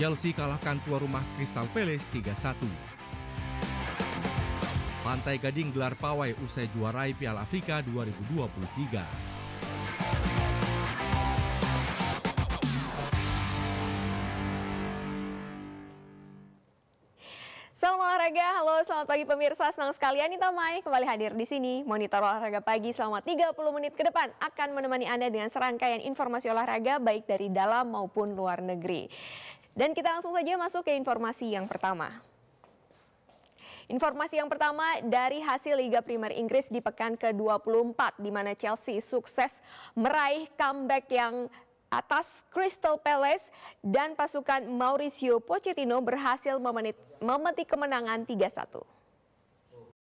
Chelsea kalahkan tuan rumah Crystal Palace 3-1. Pantai Gading gelar pawai usai juarai Piala Afrika 2023. Salam olahraga, halo selamat pagi pemirsa, senang sekali Anita Mai kembali hadir di sini. Monitor olahraga pagi selama 30 menit ke depan akan menemani Anda dengan serangkaian informasi olahraga baik dari dalam maupun luar negeri. Dan kita langsung saja masuk ke informasi yang pertama. Informasi yang pertama dari hasil Liga Premier Inggris di pekan ke-24 di mana Chelsea sukses meraih comeback yang atas Crystal Palace dan pasukan Mauricio Pochettino berhasil memetik kemenangan 3-1.